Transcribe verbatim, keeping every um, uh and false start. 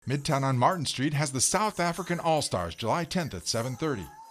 Midtown on Martin Street has the South African All-Stars July tenth at seven thirty.